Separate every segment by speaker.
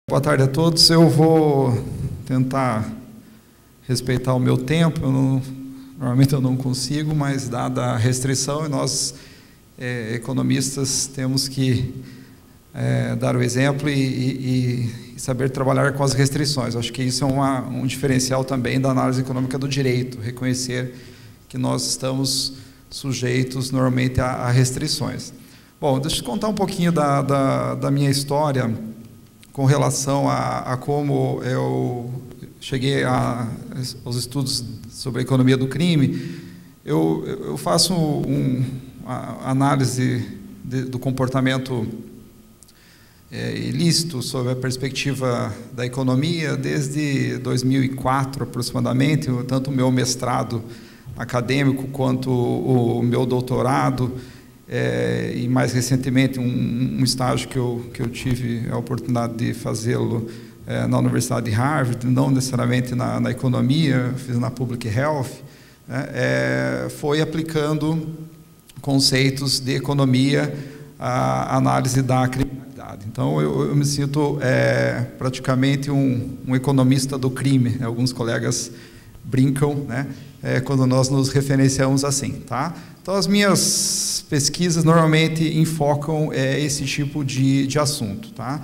Speaker 1: Boa tarde a todos. Eu vou tentar respeitar o meu tempo. Normalmente eu não consigo, mas dada a restrição, e nós, economistas, temos que dar o exemplo e saber trabalhar com as restrições. Acho que isso é um diferencial também da análise econômica do direito, reconhecer que nós estamos sujeitos normalmente a restrições. Bom, deixa eu contar um pouquinho da minha história com relação a como eu cheguei aos estudos sobre a economia do crime. Eu faço a análise do comportamento ilícito sob a perspectiva da economia desde 2004 aproximadamente, tanto o meu mestrado acadêmico quanto o meu doutorado, e mais recentemente um estágio que eu tive a oportunidade de fazê-lo na Universidade de Harvard, não necessariamente na economia, fiz na Public Health, foi aplicando conceitos de economia à análise da criminalidade. Então eu me sinto praticamente um economista do crime. Alguns colegas brincam, quando nós nos referenciamos assim, tá? Então, as minhas pesquisas normalmente enfocam esse tipo de assunto, tá?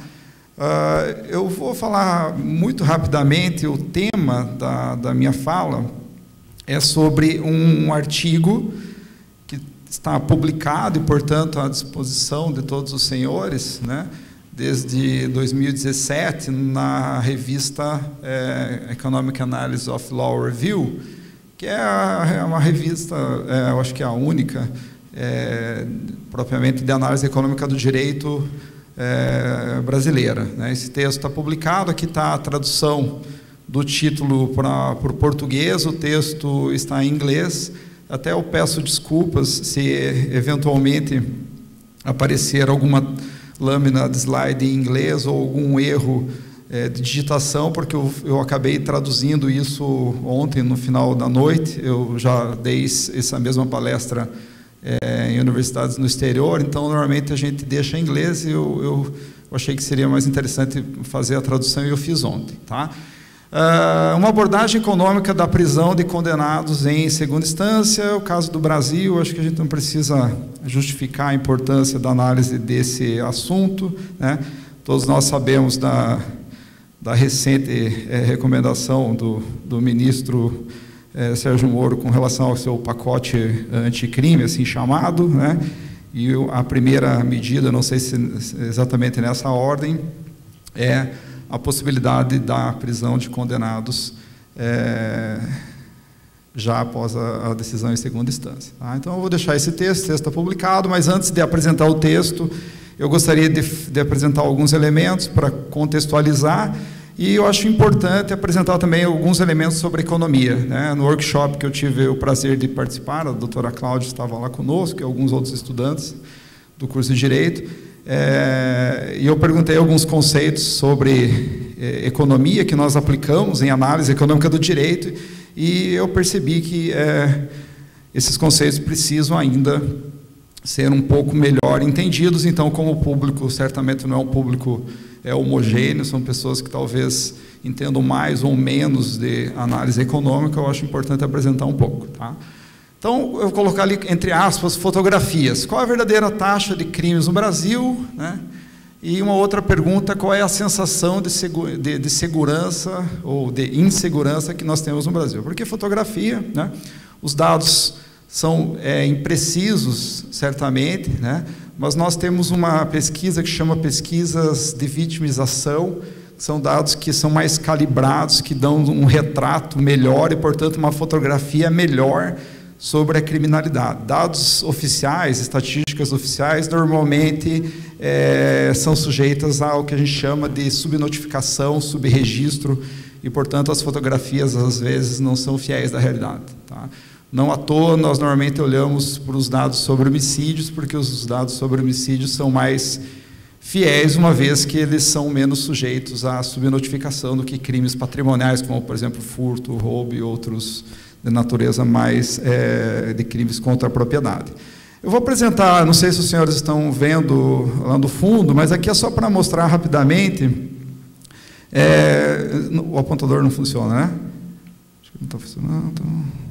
Speaker 1: Eu vou falar muito rapidamente. O tema da minha fala é sobre um artigo que está publicado e, portanto, à disposição de todos os senhores, desde 2017, na revista Economic Analysis of Law Review, que é uma revista, eu acho que é a única, propriamente de análise econômica do direito brasileira. Esse texto está publicado, aqui está a tradução do título para o português, o texto está em inglês. Até eu peço desculpas se eventualmente aparecer alguma lâmina de slide em inglês ou algum erro de digitação, porque eu acabei traduzindo isso ontem no final da noite. Eu já dei essa mesma palestra em universidades no exterior, então normalmente a gente deixa em inglês, e eu achei que seria mais interessante fazer a tradução, e eu fiz ontem, tá? Uma abordagem econômica da prisão de condenados em segunda instância. O caso do Brasil, acho que a gente não precisa justificar a importância da análise desse assunto, Todos nós sabemos da recente recomendação do ministro Sérgio Moro com relação ao seu pacote anticrime, assim chamado, e a primeira medida, não sei se exatamente nessa ordem, é a possibilidade da prisão de condenados já após a decisão em segunda instância. Então eu vou deixar esse texto, o texto está publicado, mas antes de apresentar o texto, eu gostaria de apresentar alguns elementos para contextualizar, e eu acho importante apresentar também alguns elementos sobre economia. No workshop que eu tive o prazer de participar, a doutora Cláudia estava lá conosco, e alguns outros estudantes do curso de Direito, e eu perguntei alguns conceitos sobre economia que nós aplicamos em análise econômica do direito, e eu percebi que esses conceitos precisam ainda ser um pouco melhor entendidos. Então, como o público certamente não é um público homogêneo, são pessoas que talvez entendam mais ou menos de análise econômica, eu acho importante apresentar um pouco, tá? Então, eu vou colocar ali, entre aspas, fotografias. Qual é a verdadeira taxa de crimes no Brasil? E uma outra pergunta: qual é a sensação de segurança ou de insegurança que nós temos no Brasil? Porque fotografia, os dados são imprecisos, certamente, mas nós temos uma pesquisa que chama pesquisas de vitimização, que são dados que são mais calibrados, que dão um retrato melhor e, portanto, uma fotografia melhor sobre a criminalidade. Dados oficiais, estatísticas oficiais, normalmente são sujeitas ao que a gente chama de subnotificação, subregistro, e, portanto, as fotografias, às vezes, não são fiéis da realidade, tá? Não à toa, nós normalmente olhamos para os dados sobre homicídios, porque os dados sobre homicídios são mais fiéis, uma vez que eles são menos sujeitos à subnotificação do que crimes patrimoniais, como, por exemplo, furto, roubo e outros de natureza mais de crimes contra a propriedade. Eu vou apresentar, não sei se os senhores estão vendo lá no fundo, mas aqui é só para mostrar rapidamente O apontador não funciona, né? Acho que não está funcionando.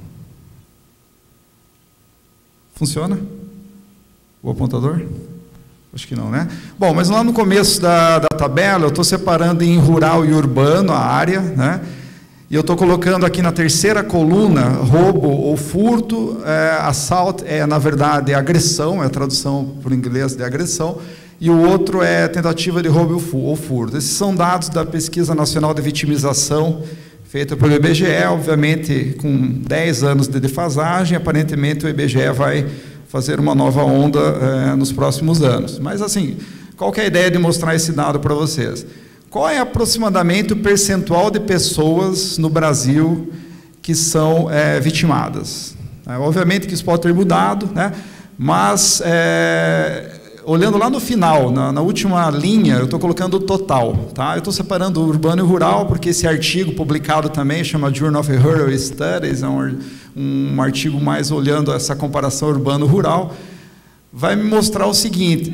Speaker 1: Funciona? O apontador? Acho que não, né? Bom, mas lá no começo da tabela, eu estou separando em rural e urbano a área, né? E eu estou colocando aqui na terceira coluna, roubo ou furto, assalto na verdade, agressão, é a tradução para o inglês de agressão, e o outro é tentativa de roubo ou furto. Esses são dados da Pesquisa Nacional de Vitimização, feita pelo IBGE, obviamente com 10 anos de defasagem, aparentemente o IBGE vai fazer uma nova onda nos próximos anos. Mas, assim, qual que é a ideia de mostrar esse dado para vocês? Qual é aproximadamente o percentual de pessoas no Brasil que são vitimadas? Obviamente que isso pode ter mudado, né? Mas, olhando lá no final, na última linha, eu estou colocando o total. Tá? Eu estou separando urbano e rural, porque esse artigo publicado também, chama Journal of Rural Studies, é um artigo mais olhando essa comparação urbano-rural, vai me mostrar o seguinte,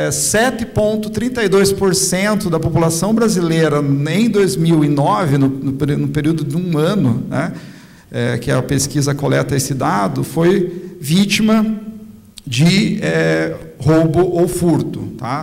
Speaker 1: 7,32% da população brasileira em 2009, no período de um ano, né, que a pesquisa coleta esse dado, foi vítima de roubo ou furto. Tá?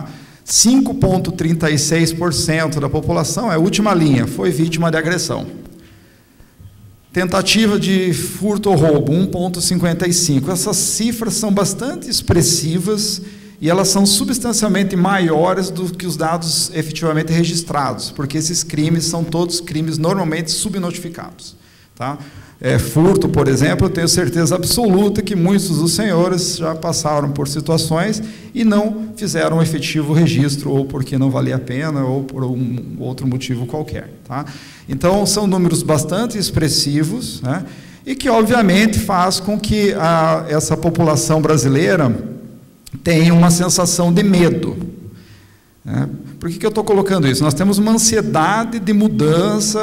Speaker 1: 5,36% da população, é a última linha, foi vítima de agressão. Tentativa de furto ou roubo, 1,55%. Essas cifras são bastante expressivas e elas são substancialmente maiores do que os dados efetivamente registrados, porque esses crimes são todos crimes normalmente subnotificados. Tá? Furto, por exemplo, eu tenho certeza absoluta que muitos dos senhores já passaram por situações e não fizeram um efetivo registro, ou porque não valia a pena, ou por um outro motivo qualquer. Tá? Então, são números bastante expressivos, né? E que, obviamente, faz com que essa população brasileira tenha uma sensação de medo. Né? Por que eu estou colocando isso? Nós temos uma ansiedade de mudança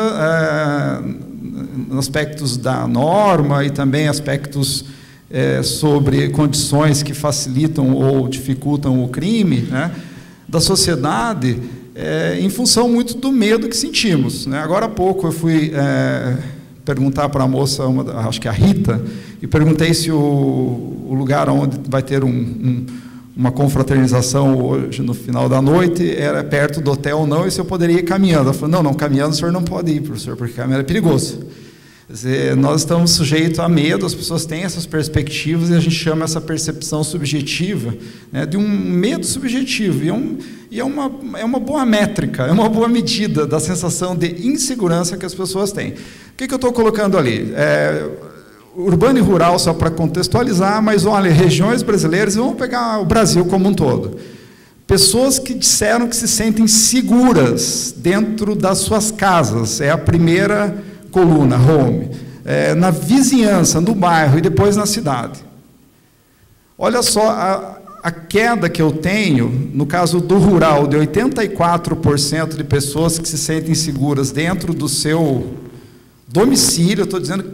Speaker 1: aspectos da norma e também aspectos sobre condições que facilitam ou dificultam o crime, né, da sociedade, em função muito do medo que sentimos. Né? Agora há pouco eu fui perguntar para a moça, acho que a Rita, e perguntei se o lugar onde vai ter uma confraternização hoje no final da noite era perto do hotel ou não, e se eu poderia ir caminhando. Ela falou, não, caminhando o senhor não pode ir, professor, porque caminhando é perigoso. Quer dizer, nós estamos sujeitos a medo, as pessoas têm essas perspectivas, e a gente chama essa percepção subjetiva, né, de um medo subjetivo, e é uma boa métrica, é uma boa medida da sensação de insegurança que as pessoas têm. O que eu estou colocando ali? Urbano e rural, só para contextualizar, mas olha, regiões brasileiras, vamos pegar o Brasil como um todo. Pessoas que disseram que se sentem seguras dentro das suas casas, é a primeira coluna, home, na vizinhança, no bairro e depois na cidade. Olha só a queda que eu tenho, no caso do rural, de 84% de pessoas que se sentem seguras dentro do seu domicílio. Eu estou dizendo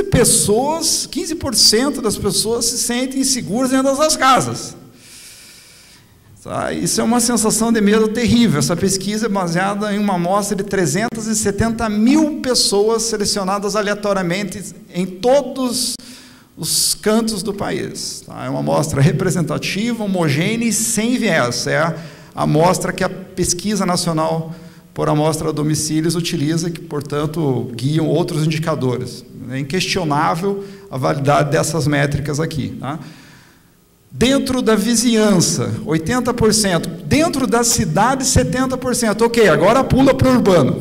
Speaker 1: 15% das pessoas se sentem inseguras dentro das suas casas. Tá? Isso é uma sensação de medo terrível. Essa pesquisa é baseada em uma amostra de 370 mil pessoas selecionadas aleatoriamente em todos os cantos do país. Tá? É uma amostra representativa, homogênea e sem viés. É a amostra que a Pesquisa Nacional por Amostra a Domicílios utiliza, que, portanto, guiam outros indicadores. É inquestionável a validade dessas métricas aqui. Tá? Dentro da vizinhança, 80%. Dentro da cidade, 70%. Ok, agora pula para o urbano.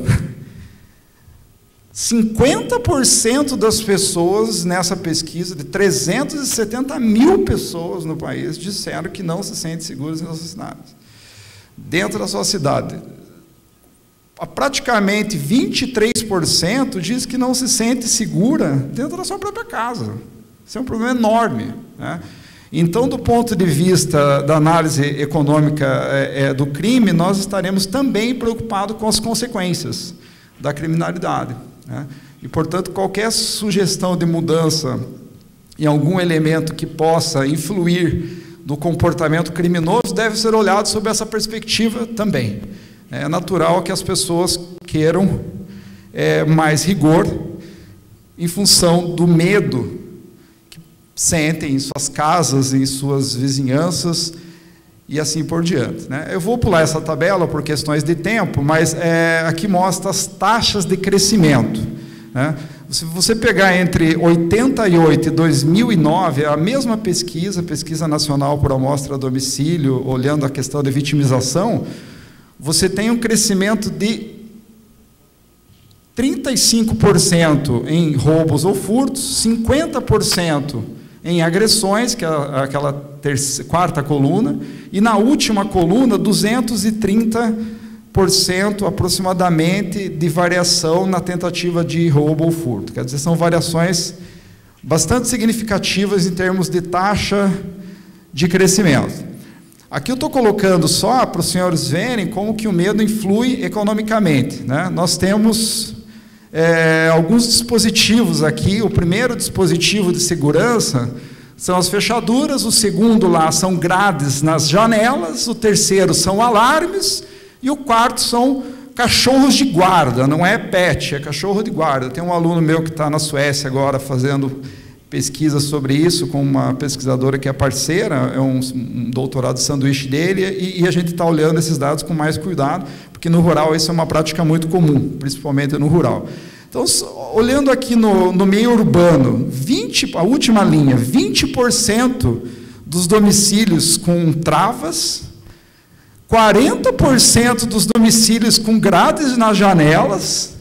Speaker 1: 50% das pessoas nessa pesquisa, de 370 mil pessoas no país, disseram que não se sentem seguras nas suas cidades. Dentro da sua cidade, praticamente 23% diz que não se sente segura dentro da sua própria casa. Isso é um problema enorme, né? Então, do ponto de vista da análise econômica do crime, nós estaremos também preocupados com as consequências da criminalidade, né? E, portanto, qualquer sugestão de mudança em algum elemento que possa influir no comportamento criminoso deve ser olhado sob essa perspectiva também. É natural que as pessoas queiram mais rigor em função do medo que sentem em suas casas, em suas vizinhanças e assim por diante, né? Eu vou pular essa tabela por questões de tempo, mas aqui mostra as taxas de crescimento, né? Se você pegar entre 88 e 2009, a mesma pesquisa nacional por amostra a domicílio, olhando a questão de vitimização, você tem um crescimento de 35% em roubos ou furtos, 50% em agressões, que é aquela quarta coluna, e na última coluna, 230% aproximadamente de variação na tentativa de roubo ou furto. Quer dizer, são variações bastante significativas em termos de taxa de crescimento. Aqui eu estou colocando só para os senhores verem como que o medo influi economicamente, né? Nós temos alguns dispositivos aqui. O primeiro dispositivo de segurança são as fechaduras, o segundo lá são grades nas janelas, o terceiro são alarmes, e o quarto são cachorros de guarda, não é pet, é cachorro de guarda. Tem um aluno meu que está na Suécia agora fazendo pesquisa sobre isso, com uma pesquisadora que é parceira, é um doutorado de sanduíche dele, e a gente está olhando esses dados com mais cuidado, porque no rural isso é uma prática muito comum, principalmente no rural. Então, olhando aqui no meio urbano, a última linha, 20% dos domicílios com travas, 40% dos domicílios com grades nas janelas,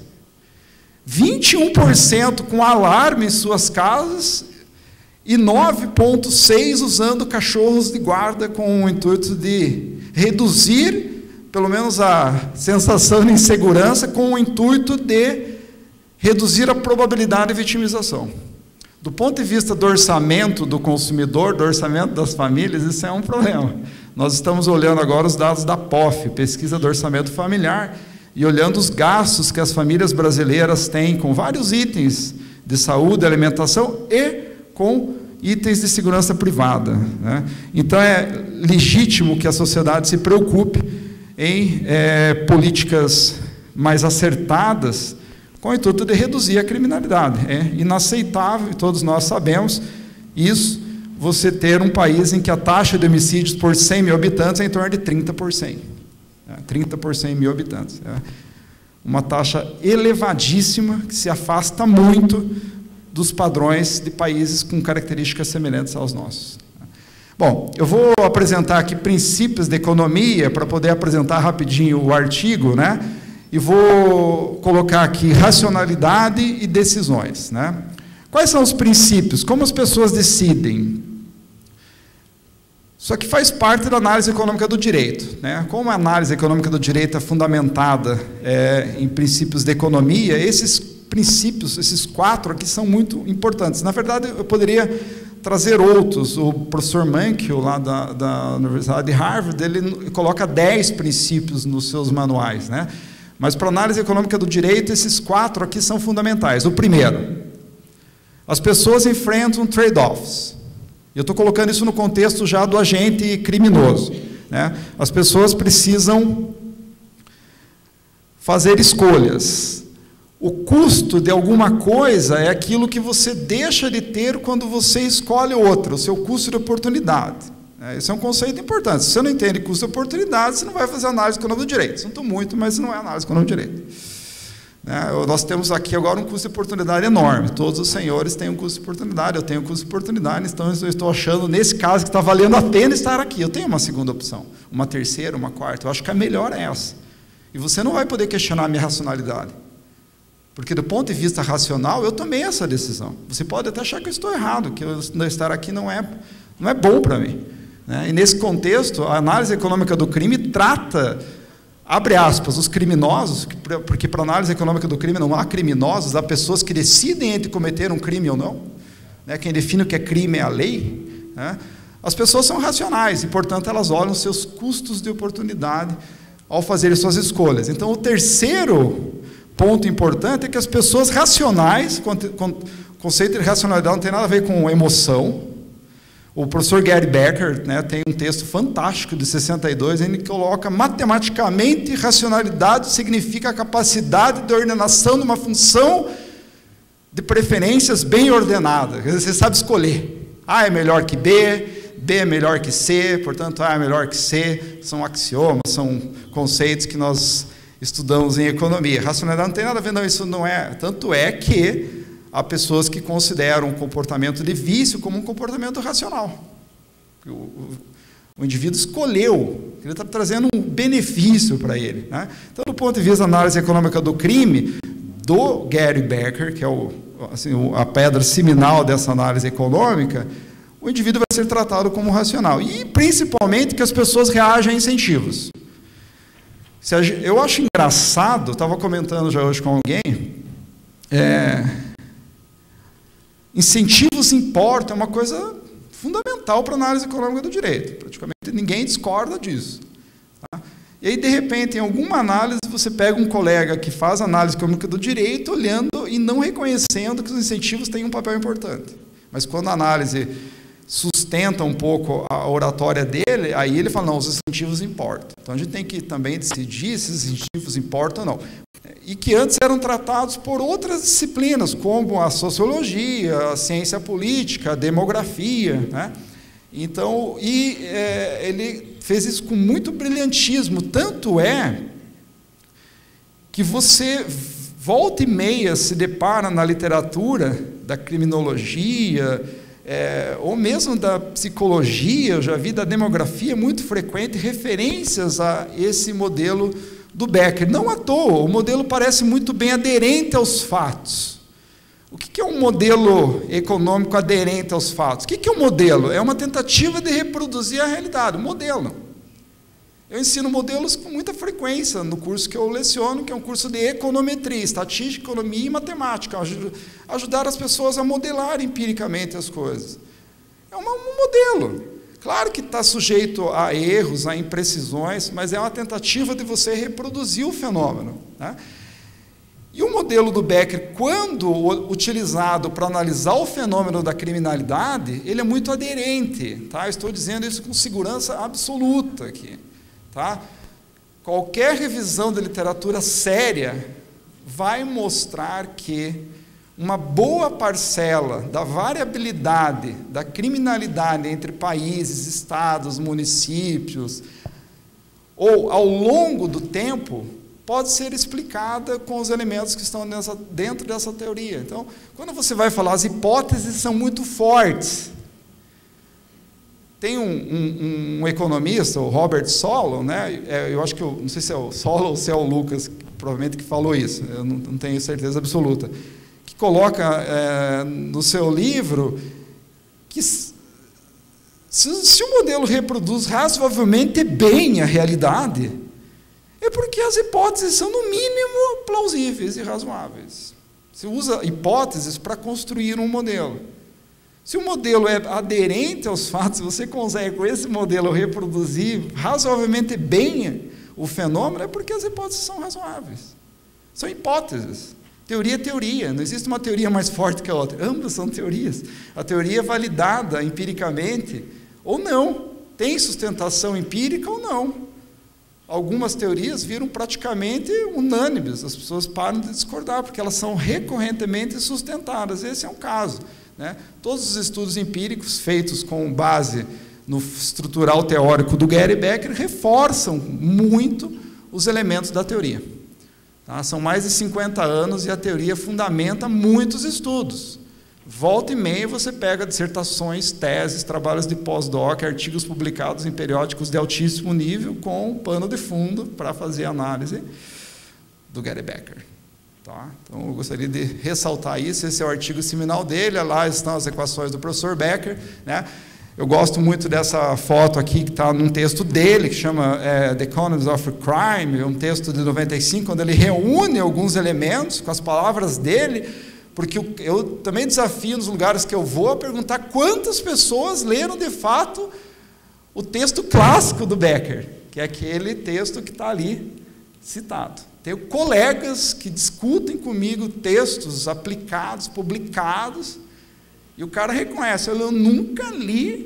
Speaker 1: 21% com alarme em suas casas e 9,6% usando cachorros de guarda com o intuito de reduzir, pelo menos, a sensação de insegurança, com o intuito de reduzir a probabilidade de vitimização. Do ponto de vista do orçamento do consumidor, do orçamento das famílias, isso é um problema. Nós estamos olhando agora os dados da POF, Pesquisa do Orçamento Familiar, e olhando os gastos que as famílias brasileiras têm com vários itens de saúde, alimentação e com itens de segurança privada, né? Então, é legítimo que a sociedade se preocupe em políticas mais acertadas com o intuito de reduzir a criminalidade. É inaceitável, e todos nós sabemos isso, você ter um país em que a taxa de homicídios por 100 mil habitantes é em torno de 30%. 30 por 100 mil habitantes. É uma taxa elevadíssima, que se afasta muito dos padrões de países com características semelhantes aos nossos. Bom, eu vou apresentar aqui princípios de economia, para poder apresentar rapidinho o artigo, né? E vou colocar aqui racionalidade e decisões, né? Quais são os princípios? Como as pessoas decidem? Isso aqui faz parte da análise econômica do direito, né? Como a análise econômica do direito é fundamentada em princípios de economia, esses princípios, esses 4 aqui são muito importantes. Na verdade, eu poderia trazer outros. O professor Mankiw, lá da Universidade de Harvard, ele coloca 10 princípios nos seus manuais, né? Mas para a análise econômica do direito, esses 4 aqui são fundamentais. O primeiro, as pessoas enfrentam trade-offs. Eu estou colocando isso no contexto já do agente criminoso, né? As pessoas precisam fazer escolhas. O custo de alguma coisa é aquilo que você deixa de ter quando você escolhe outra, o seu custo de oportunidade. Esse é um conceito importante. Se você não entende custo de oportunidade, você não vai fazer análise econômica do direito. Sinto muito, mas não é análise econômica do direito. Nós temos aqui agora um custo de oportunidade enorme. Todos os senhores têm um custo de oportunidade, eu tenho um custo de oportunidade, então eu estou achando, nesse caso, que está valendo a pena estar aqui. Eu tenho uma segunda opção, uma terceira, uma quarta. Eu acho que a melhor é essa. E você não vai poder questionar a minha racionalidade. Porque, do ponto de vista racional, eu tomei essa decisão. Você pode até achar que eu estou errado, que eu estar aqui não é bom para mim, né? E, nesse contexto, a análise econômica do crime trata, abre aspas, os criminosos, porque para a análise econômica do crime não há criminosos, há pessoas que decidem entre cometer um crime ou não, né? Quem define o que é crime é a lei, né? As pessoas são racionais e, portanto, elas olham os seus custos de oportunidade ao fazerem suas escolhas. Então, o terceiro ponto importante é que as pessoas racionais, o conceito de racionalidade não tem nada a ver com emoção. O professor Gary Becker, né, tem um texto fantástico de 62, ele coloca: matematicamente, racionalidade significa a capacidade de ordenação de uma função de preferências bem ordenada. Quer dizer, você sabe escolher. A é melhor que B, B é melhor que C, portanto A é melhor que C. São axiomas, são conceitos que nós estudamos em economia. Racionalidade não tem nada a ver, não, isso não é. Tanto é que há pessoas que consideram o comportamento de vício como um comportamento racional. O indivíduo escolheu, ele está trazendo um benefício para ele, né? Então, do ponto de vista da análise econômica do crime, do Gary Becker, que é a pedra seminal dessa análise econômica, o indivíduo vai ser tratado como racional. E, principalmente, que as pessoas reagem a incentivos. Eu acho engraçado, estava comentando já hoje com alguém, incentivos importam, é uma coisa fundamental para a análise econômica do direito. Praticamente ninguém discorda disso. Tá? E aí, de repente, em alguma análise, você pega um colega que faz análise econômica do direito, olhando e não reconhecendo que os incentivos têm um papel importante. Mas quando a análise sustenta um pouco a oratória dele, aí ele fala: não, os incentivos importam. Então a gente tem que também decidir se os incentivos importam ou não. E que antes eram tratados por outras disciplinas, como a sociologia, a ciência política, a demografia, né? Então, ele fez isso com muito brilhantismo. Tanto é que você volta e meia se depara na literatura da criminologia, ou mesmo da psicologia, eu já vi da demografia, muito frequente referências a esse modelo do Becker. Não à toa, o modelo parece muito bem aderente aos fatos. O que é um modelo econômico aderente aos fatos? O que é um modelo? É uma tentativa de reproduzir a realidade, um modelo. Eu ensino modelos com muita frequência no curso que eu leciono, que é um curso de econometria, estatística, economia e matemática, ajudar as pessoas a modelar empiricamente as coisas. É um modelo. Claro que está sujeito a erros, a imprecisões, mas é uma tentativa de você reproduzir o fenômeno, né? E o modelo do Becker, quando utilizado para analisar o fenômeno da criminalidade, ele é muito aderente, tá? Eu estou dizendo isso com segurança absoluta aqui, tá? Qualquer revisão da literatura séria vai mostrar que uma boa parcela da variabilidade da criminalidade entre países, estados, municípios, ou ao longo do tempo, pode ser explicada com os elementos que estão dentro dessa teoria. Então, quando você vai falar, as hipóteses são muito fortes. Tem um economista, o Robert Solow, né? Eu acho que, não sei se é o Solow ou se é o Lucas, provavelmente, que falou isso, eu não tenho certeza absoluta, que coloca no seu livro que se o modelo reproduz razoavelmente bem a realidade, é porque as hipóteses são, no mínimo, plausíveis e razoáveis. Você usa hipóteses para construir um modelo. Se o modelo é aderente aos fatos, você consegue, com esse modelo, reproduzir razoavelmente bem o fenômeno, é porque as hipóteses são razoáveis. São hipóteses. Teoria é teoria, não existe uma teoria mais forte que a outra. Ambas são teorias. A teoria é validada empiricamente ou não. Tem sustentação empírica ou não. Algumas teorias viram praticamente unânimes, as pessoas param de discordar, porque elas são recorrentemente sustentadas. Esse é um caso, né? Todos os estudos empíricos feitos com base no estrutural teórico do Gary Becker reforçam muito os elementos da teoria. Tá? São mais de 50 anos e a teoria fundamenta muitos estudos. Volta e meia você pega dissertações, teses, trabalhos de pós-doc, artigos publicados em periódicos de altíssimo nível com pano de fundo para fazer análise do Gary Becker. Tá? Então eu gostaria de ressaltar isso, esse é o artigo seminal dele, lá estão as equações do professor Becker, né? Eu gosto muito dessa foto aqui que está num texto dele, que chama The Economics of Crime, um texto de 95, quando ele reúne alguns elementos com as palavras dele, porque eu também desafio nos lugares que eu vou a perguntar quantas pessoas leram de fato o texto clássico do Becker, que é aquele texto que está ali citado. Tenho colegas que discutem comigo textos aplicados, publicados, e o cara reconhece: eu nunca li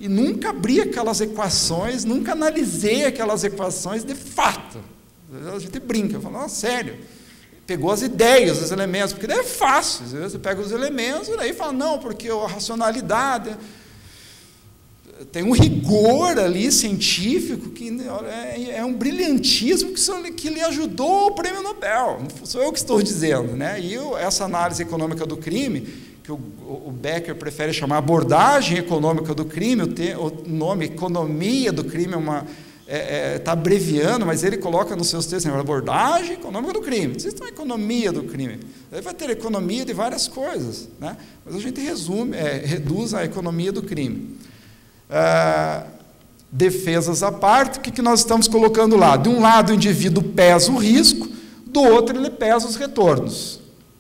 Speaker 1: e nunca abri aquelas equações, nunca analisei aquelas equações de fato. A gente brinca, fala, não, sério. Pegou as ideias, os elementos, porque daí é fácil. Você pega os elementos e daí fala, não, porque a racionalidade tem um rigor ali científico que é um brilhantismo que lhe ajudou o prêmio Nobel. Não sou eu que estou dizendo, né? E essa análise econômica do crime, que o Becker prefere chamar abordagem econômica do crime, o nome economia do crime está abreviando, mas ele coloca nos seus textos, abordagem econômica do crime. Existe uma economia do crime. Aí vai ter economia de várias coisas, né? Mas a gente reduz a economia do crime. Defesas à parte, o que nós estamos colocando lá? De um lado o indivíduo pesa o risco, do outro ele pesa os retornos.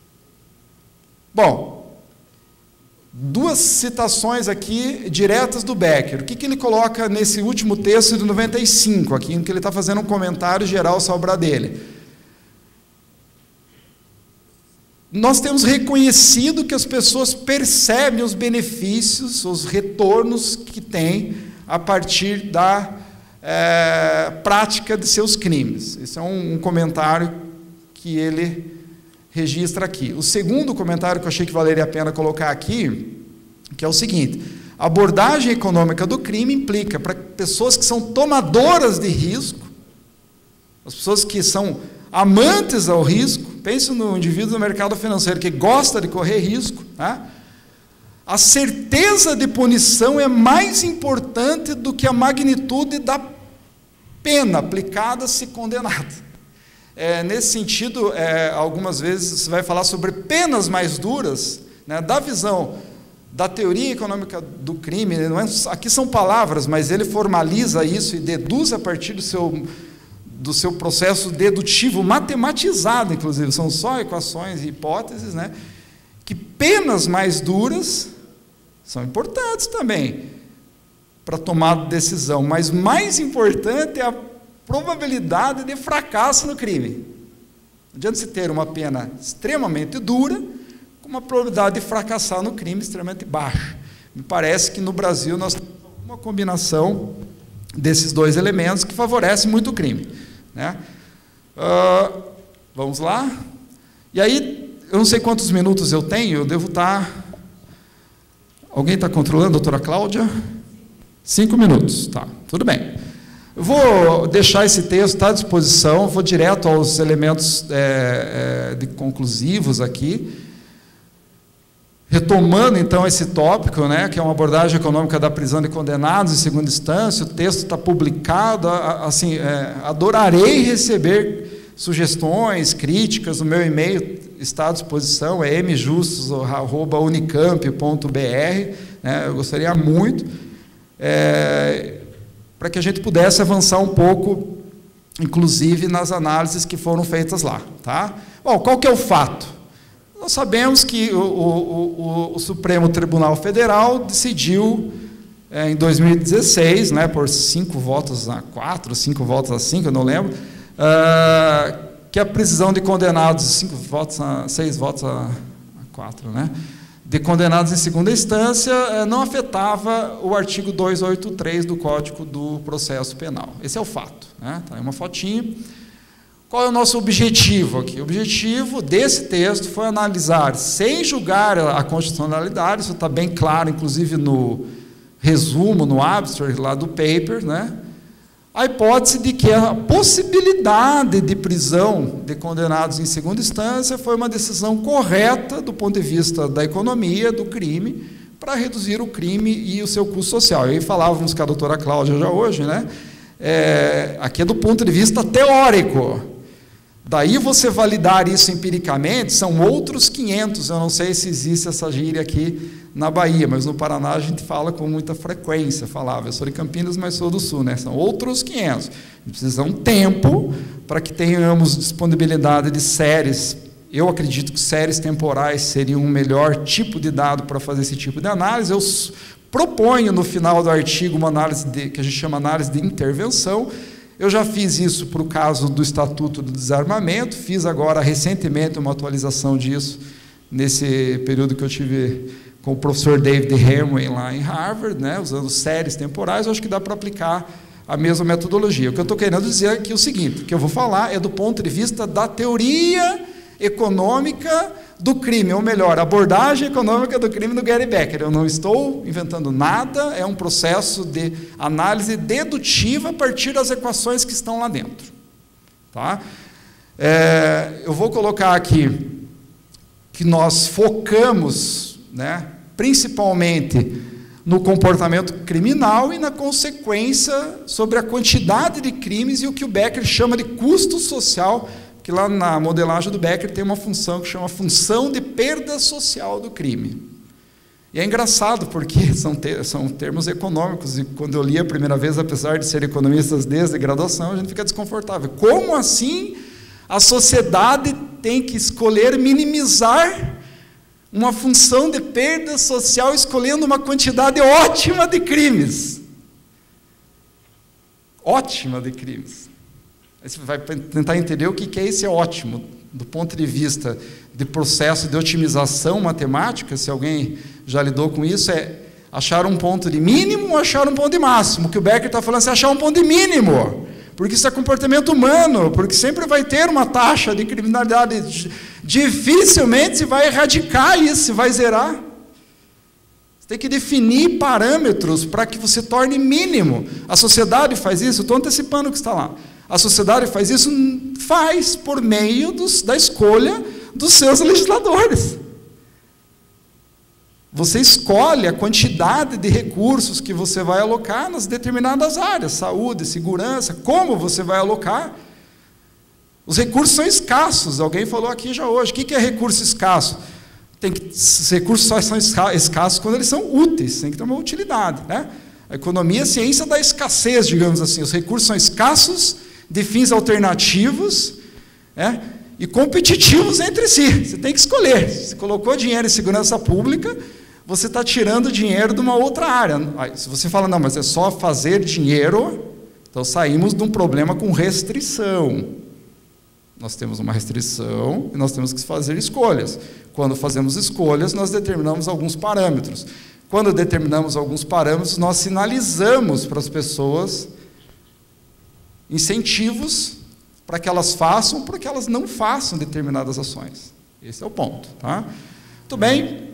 Speaker 1: Bom, duas citações aqui diretas do Becker. O que ele coloca nesse último texto de 95, aqui em que ele está fazendo um comentário geral sobre a obra dele? Nós temos reconhecido que as pessoas percebem os benefícios, os retornos que têm a partir da prática de seus crimes. Esse é um comentário que ele registra aqui. O segundo comentário que eu achei que valeria a pena colocar aqui, que é o seguinte: a abordagem econômica do crime implica para pessoas que são tomadoras de risco, as pessoas que são amantes ao risco. Pense no indivíduo do mercado financeiro que gosta de correr risco, né? A certeza de punição é mais importante do que a magnitude da pena aplicada se condenado. Nesse sentido, algumas vezes você vai falar sobre penas mais duras, né, da visão da teoria econômica do crime. Não é, aqui são palavras, mas ele formaliza isso e deduz a partir do seu processo dedutivo, matematizado, inclusive, são só equações e hipóteses, né, que penas mais duras são importantes também para tomar decisão, mas mais importante é a probabilidade de fracasso no crime. Não adianta se ter uma pena extremamente dura com uma probabilidade de fracassar no crime extremamente baixa. Me parece que no Brasil nós temos uma combinação desses dois elementos que favorece muito o crime, né? Vamos lá. E aí, eu não sei quantos minutos eu tenho, eu devo estar... Alguém está controlando, doutora Cláudia? 5 minutos, tá, tudo bem. Eu vou deixar esse texto, está à disposição, vou direto aos elementos conclusivos aqui. Retomando, então, esse tópico, né, que é uma abordagem econômica da prisão de condenados em segunda instância, o texto está publicado, assim, adorarei receber sugestões, críticas, o meu e-mail está à disposição, é mjustos@unicamp.br, né, eu gostaria muito, para que a gente pudesse avançar um pouco, inclusive nas análises que foram feitas lá, tá? Bom, qual que é o fato? Nós sabemos que o Supremo Tribunal Federal decidiu, em 2016, né, por 5 votos a 4, 5 votos a 5, eu não lembro, que a prisão de condenados, 6 votos a 4, né, de condenados em segunda instância, não afetava o artigo 283 do Código do Processo Penal. Esse é o fato, né? Tá aí uma fotinha. Qual é o nosso objetivo aqui? O objetivo desse texto foi analisar, sem julgar a constitucionalidade, isso está bem claro, inclusive no resumo, no abstract lá do paper, né? A hipótese de que a possibilidade de prisão de condenados em segunda instância foi uma decisão correta do ponto de vista da economia, do crime, para reduzir o crime e o seu custo social. E aí falávamos com a doutora Cláudia já hoje, né? Aqui é do ponto de vista teórico. Daí você validar isso empiricamente, são outros 500, eu não sei se existe essa gíria aqui na Bahia, mas no Paraná a gente fala com muita frequência, falava, eu sou de Campinas, mas sou do Sul, né? São outros 500. Precisam tempo para que tenhamos disponibilidade de séries. Eu acredito que séries temporais seriam um melhor tipo de dado para fazer esse tipo de análise. Eu proponho no final do artigo uma análise que a gente chama análise de intervenção. Eu já fiz isso para o caso do Estatuto do Desarmamento, fiz agora recentemente uma atualização disso, nesse período que eu tive com o professor David Hamway lá em Harvard, né, usando séries temporais, eu acho que dá para aplicar a mesma metodologia. O que eu estou querendo dizer aqui é o seguinte, o que eu vou falar é do ponto de vista da teoria econômica do crime, ou melhor, abordagem econômica do crime do Gary Becker. Eu não estou inventando nada, é um processo de análise dedutiva a partir das equações que estão lá dentro. Tá? Eu vou colocar aqui que nós focamos, né, principalmente no comportamento criminal e na consequência sobre a quantidade de crimes e o que o Becker chama de custo social, que lá na modelagem do Becker tem uma função que chama função de perda social do crime. E é engraçado porque são termos econômicos, e quando eu li a primeira vez, apesar de ser economistas desde a graduação, a gente fica desconfortável. Como assim a sociedade tem que escolher minimizar uma função de perda social escolhendo uma quantidade ótima de crimes? Ótima de crimes. Aí você vai tentar entender o que é esse ótimo, do ponto de vista de processo de otimização matemática. Se alguém já lidou com isso, é achar um ponto de mínimo ou achar um ponto de máximo. O que o Becker está falando é achar um ponto de mínimo, porque isso é comportamento humano, porque sempre vai ter uma taxa de criminalidade, dificilmente se vai erradicar isso, se vai zerar. Você tem que definir parâmetros para que você torne mínimo. A sociedade faz isso, estou antecipando o que está lá. A sociedade faz isso, faz por meio da escolha dos seus legisladores. Você escolhe a quantidade de recursos que você vai alocar nas determinadas áreas, saúde, segurança, como você vai alocar. Os recursos são escassos, alguém falou aqui já hoje. O que é recurso escasso? Os recursos só são escassos quando eles são úteis, tem que ter uma utilidade, né? A economia é a ciência da escassez, digamos assim. Os recursos são escassos, de fins alternativos, né, e competitivos entre si. Você tem que escolher. Se colocou dinheiro em segurança pública, você está tirando dinheiro de uma outra área. Se você fala, não, mas é só fazer dinheiro, então saímos de um problema com restrição. Nós temos uma restrição e nós temos que fazer escolhas. Quando fazemos escolhas, nós determinamos alguns parâmetros. Quando determinamos alguns parâmetros, nós sinalizamos para as pessoas incentivos para que elas façam, para que elas não façam determinadas ações. Esse é o ponto. Tá? Muito bem,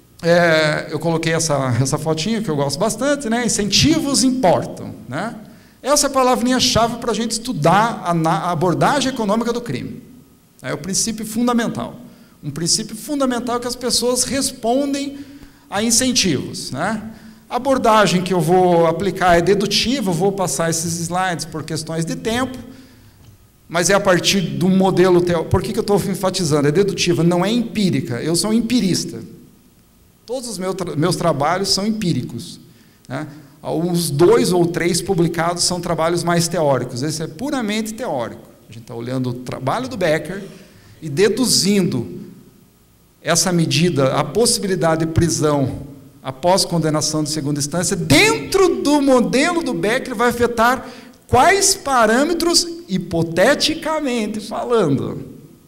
Speaker 1: eu coloquei essa fotinha que eu gosto bastante, né? Incentivos importam. Né? Essa é a palavrinha-chave para a gente estudar a abordagem econômica do crime. É o princípio fundamental. Um princípio fundamental que as pessoas respondem a incentivos. Né? A abordagem que eu vou aplicar é dedutiva, eu vou passar esses slides por questões de tempo, mas é a partir do modelo teórico. Por que eu estou enfatizando? É dedutiva, não é empírica. Eu sou empirista. Todos os meus trabalhos são empíricos. Né? Os 2 ou 3 publicados são trabalhos mais teóricos. Esse é puramente teórico. A gente está olhando o trabalho do Becker e deduzindo essa medida, a possibilidade de prisão após condenação de segunda instância, dentro do modelo do Becker, vai afetar quais parâmetros, hipoteticamente falando.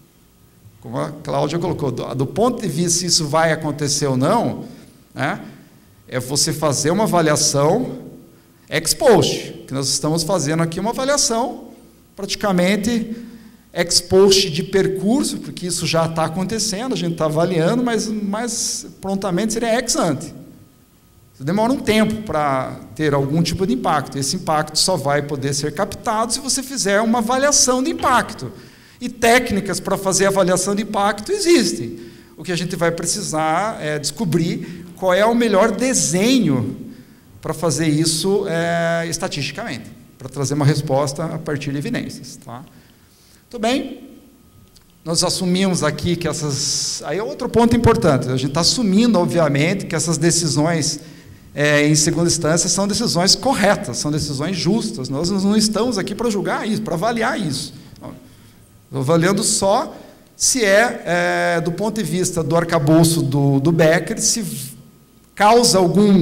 Speaker 1: Como a Cláudia colocou, do ponto de vista se isso vai acontecer ou não, né, é você fazer uma avaliação ex post, que nós estamos fazendo aqui uma avaliação praticamente ex post de percurso, porque isso já está acontecendo, a gente está avaliando, mas mais prontamente seria ex ante. Demora um tempo para ter algum tipo de impacto. Esse impacto só vai poder ser captado se você fizer uma avaliação de impacto. E técnicas para fazer avaliação de impacto existem. O que a gente vai precisar é descobrir qual é o melhor desenho para fazer isso estatisticamente, para trazer uma resposta a partir de evidências. Tá? Muito bem. Nós assumimos aqui que essas... Aí é outro ponto importante. A gente está assumindo, obviamente, que essas decisões em segunda instância são decisões corretas, são decisões justas. Nós não estamos aqui para julgar isso, para avaliar isso. Estou avaliando só se do ponto de vista do arcabouço do Becker, se causa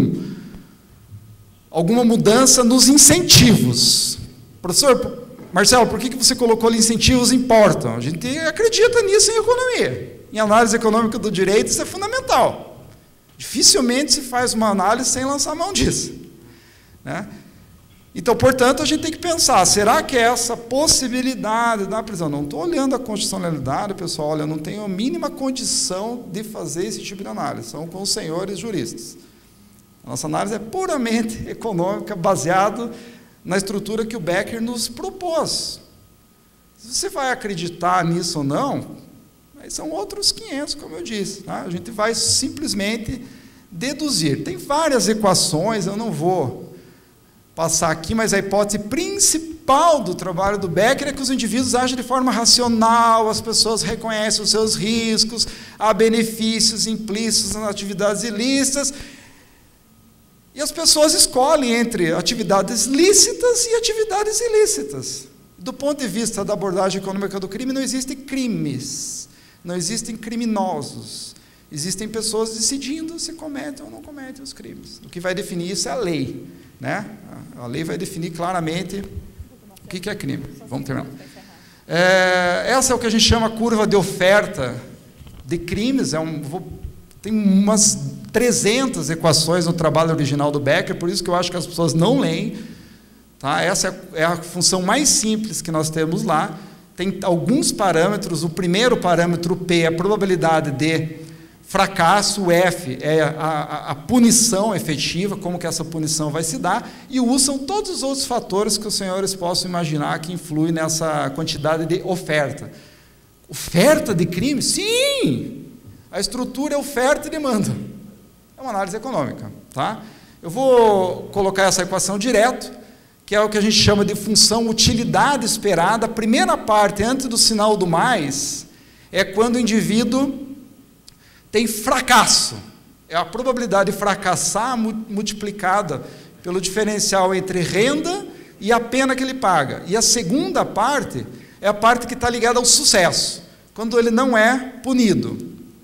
Speaker 1: alguma mudança nos incentivos. Professor Marcelo, por que você colocou ali incentivos importam? A gente acredita nisso em economia. Em análise econômica do direito, isso é fundamental. Dificilmente se faz uma análise sem lançar mão disso, né? Então, portanto, a gente tem que pensar, será que essa possibilidade da prisão? Não estou olhando a constitucionalidade, pessoal, olha, eu não tenho a mínima condição de fazer esse tipo de análise, são com os senhores juristas. A nossa análise é puramente econômica, baseado na estrutura que o Becker nos propôs. Se você vai acreditar nisso ou não, aí são outros 500, como eu disse, tá? A gente vai simplesmente deduzir. Tem várias equações, eu não vou passar aqui, mas a hipótese principal do trabalho do Becker é que os indivíduos agem de forma racional, as pessoas reconhecem os seus riscos, há benefícios implícitos nas atividades ilícitas, e as pessoas escolhem entre atividades lícitas e atividades ilícitas. Do ponto de vista da abordagem econômica do crime, não existem crimes, não existem criminosos. Existem pessoas decidindo se cometem ou não cometem os crimes. O que vai definir isso é a lei, né? A lei vai definir claramente o que é crime. Vamos terminar. Essa é o que a gente chama curva de oferta de crimes. Tem umas 300 equações no trabalho original do Becker, por isso que eu acho que as pessoas não leem. Tá? Essa é a função mais simples que nós temos lá. Tem alguns parâmetros. O primeiro parâmetro, P, é a probabilidade de fracasso, o F é a punição efetiva, como que essa punição vai se dar, e o U são todos os outros fatores que os senhores possam imaginar que influem nessa quantidade de oferta. Oferta de crime? Sim! A estrutura é oferta e demanda. É uma análise econômica. Tá? Eu vou colocar essa equação direto, que é o que a gente chama de função utilidade esperada. A primeira parte, antes do sinal do mais, é quando o indivíduo tem fracasso. É a probabilidade de fracassar multiplicada pelo diferencial entre renda e a pena que ele paga. E a segunda parte é a parte que está ligada ao sucesso, quando ele não é punido.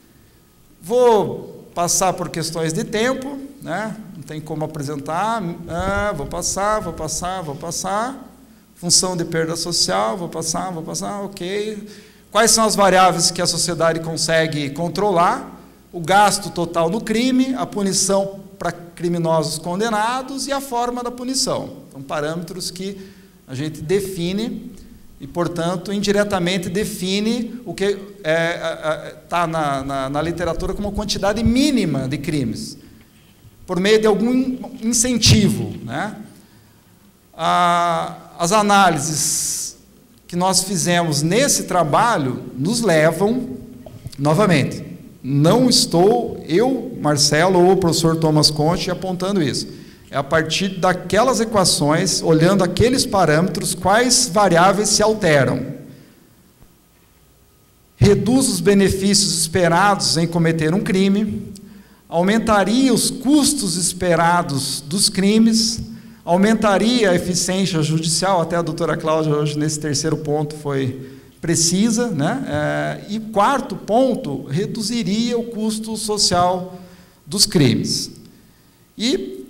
Speaker 1: Vou passar por questões de tempo, né? Não tem como apresentar. Vou passar. Função de perda social, vou passar, ok. Quais são as variáveis que a sociedade consegue controlar? O gasto total no crime, a punição para criminosos condenados e a forma da punição. São parâmetros que a gente define e, portanto, indiretamente define o que está na literatura como quantidade mínima de crimes, por meio de algum incentivo, né? As análises que nós fizemos nesse trabalho nos levam, novamente, não estou eu, Marcelo, ou o professor Thomas Conte apontando isso. É a partir daquelas equações, olhando aqueles parâmetros, quais variáveis se alteram. Reduz os benefícios esperados em cometer um crime, aumentaria os custos esperados dos crimes, aumentaria a eficiência judicial, até a doutora Cláudia hoje nesse terceiro ponto foi precisa, né? E quarto ponto, reduziria o custo social dos crimes. E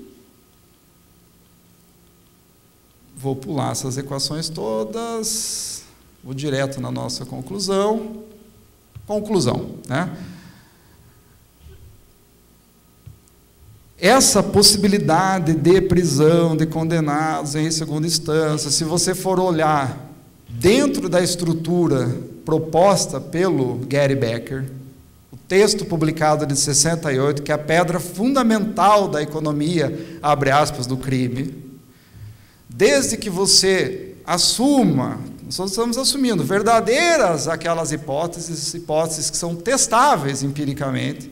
Speaker 1: vou pular essas equações todas, vou direto na nossa conclusão. Conclusão, né? Essa possibilidade de prisão de condenados em segunda instância, se você for olhar dentro da estrutura proposta pelo Gary Becker, o texto publicado de 68, que é a pedra fundamental da economia, abre aspas, do crime, desde que você assuma, nós estamos assumindo verdadeiras aquelas hipóteses que são testáveis empiricamente,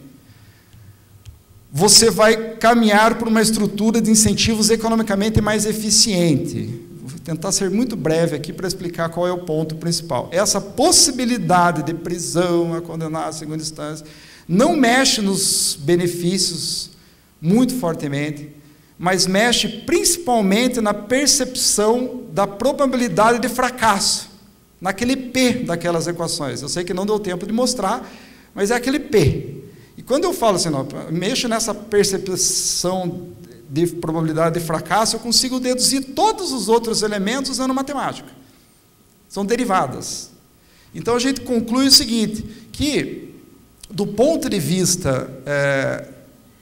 Speaker 1: você vai caminhar por uma estrutura de incentivos economicamente mais eficiente. Vou tentar ser muito breve aqui para explicar qual é o ponto principal. Essa possibilidade de prisão a condenar a segunda instância não mexe nos benefícios muito fortemente, mas mexe principalmente na percepção da probabilidade de fracasso, naquele P daquelas equações. Eu sei que não deu tempo de mostrar, mas é aquele P. E quando eu falo assim, não, mexo nessa percepção de probabilidade de fracasso, eu consigo deduzir todos os outros elementos usando matemática. São derivadas. Então a gente conclui o seguinte, que do ponto de vista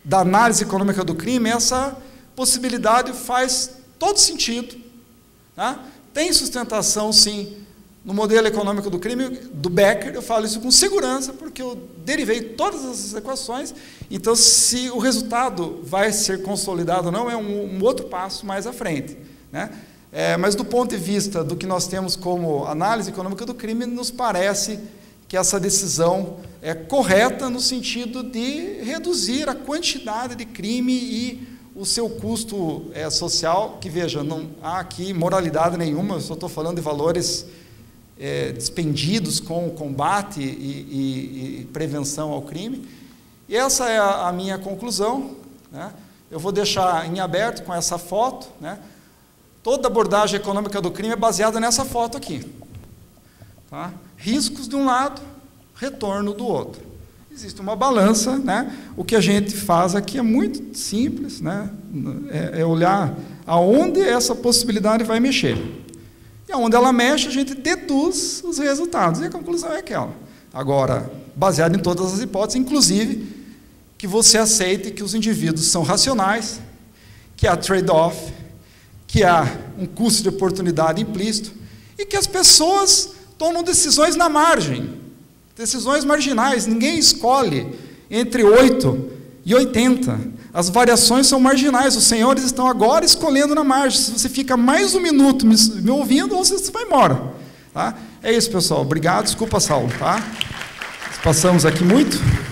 Speaker 1: da análise econômica do crime, essa possibilidade faz todo sentido, tá? Tem sustentação, sim, no modelo econômico do crime do Becker. Eu falo isso com segurança, porque eu derivei todas essas equações. Então, se o resultado vai ser consolidado ou não, é um outro passo mais à frente, né? Mas do ponto de vista do que nós temos como análise econômica do crime, nos parece que essa decisão é correta no sentido de reduzir a quantidade de crime e o seu custo social, que, veja, não há aqui moralidade nenhuma, eu só estou falando de valores despendidos com combate e prevenção ao crime. E essa é a minha conclusão, né? Eu vou deixar em aberto com essa foto, né? Toda abordagem econômica do crime é baseada nessa foto aqui, tá? Riscos de um lado, retorno do outro. Existe uma balança, né? O que a gente faz aqui é muito simples, né? É olhar aonde essa possibilidade vai mexer. E aonde ela mexe, a gente deduz os resultados. E a conclusão é aquela. Agora, baseado em todas as hipóteses, inclusive que você aceite que os indivíduos são racionais, que há trade-off, que há um custo de oportunidade implícito e que as pessoas tomam decisões na margem, decisões marginais. Ninguém escolhe entre 8 e 80. As variações são marginais. Os senhores estão agora escolhendo na margem. Se você fica mais um minuto me ouvindo, ou você vai embora, tá? É isso, pessoal. Obrigado. Desculpa, Saulo, tá? Passamos aqui muito.